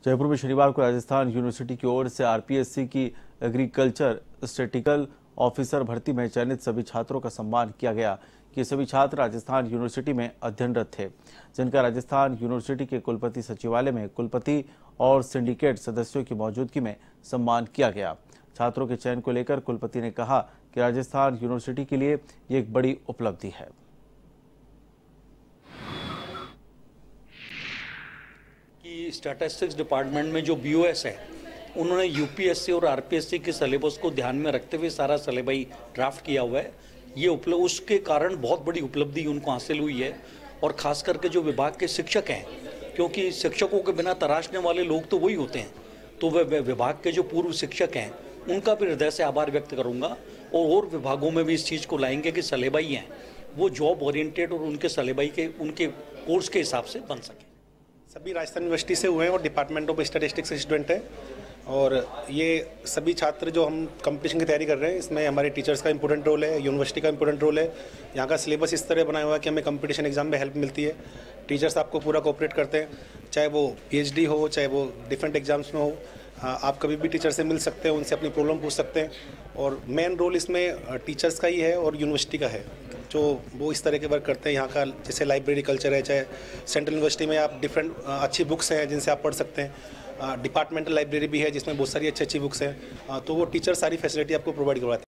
जयपुर में शनिवार को राजस्थान यूनिवर्सिटी की ओर से आरपीएससी की एग्रीकल्चर स्टैटिस्टिकल ऑफिसर भर्ती में चयनित सभी छात्रों का सम्मान किया गया। ये सभी छात्र राजस्थान यूनिवर्सिटी में अध्ययनरत थे, जिनका राजस्थान यूनिवर्सिटी के कुलपति सचिवालय में कुलपति और सिंडिकेट सदस्यों की मौजूदगी में सम्मान किया गया। छात्रों के चयन को लेकर कुलपति ने कहा कि राजस्थान यूनिवर्सिटी के लिए ये एक बड़ी उपलब्धि है। कि स्टैटिस्टिक्स डिपार्टमेंट में जो बीओएस है, उन्होंने यूपीएससी और आरपीएससी के सिलेबस को ध्यान में रखते हुए सारा सिलेबस ड्राफ्ट किया हुआ है। ये उसके कारण बहुत बड़ी उपलब्धि उनको हासिल हुई है। और खास करके जो विभाग के शिक्षक हैं, क्योंकि शिक्षकों के बिना तराशने वाले लोग तो वही होते हैं, तो वे विभाग के जो पूर्व शिक्षक हैं उनका भी हृदय से आभार व्यक्त करूंगा। और विभागों में भी इस चीज़ को लाएंगे कि सिलेबस हैं वो जॉब ओरिएंटेड और उनके सिलेबस के उनके कोर्स के हिसाब से बन सके। सभी राजस्थान यूनिवर्सिटी से हुए हैं और डिपार्टमेंट ऑफ स्टैटिस्टिक्स से स्टूडेंट हैं। और ये सभी छात्र जो हम कंपटीशन की तैयारी कर रहे हैं, इसमें हमारे टीचर्स का इंपॉर्टेंट रोल है, यूनिवर्सिटी का इंपॉर्टेंट रोल है। यहाँ का सिलेबस इस तरह बनाया हुआ है कि हमें कंपटीशन एग्जाम में हेल्प मिलती है। टीचर्स आपको पूरा कोऑपरेट करते हैं, चाहे वो पीएचडी हो, चाहे वो डिफरेंट एग्जाम्स में हो। आप कभी भी टीचर से मिल सकते हैं, उनसे अपनी प्रॉब्लम पूछ सकते हैं। और मेन रोल इसमें टीचर्स का ही है और यूनिवर्सिटी का है, जो वो इस तरह के वर्क करते हैं। यहाँ का जैसे लाइब्रेरी कल्चर है, चाहे सेंट्रल यूनिवर्सिटी में आप डिफरेंट अच्छी बुक्स हैं जिनसे आप पढ़ सकते हैं। डिपार्टमेंटल लाइब्रेरी भी है जिसमें बहुत सारी अच्छी बुक्स हैं। तो वो टीचर सारी फैसिलिटी आपको प्रोवाइड करवाते हैं।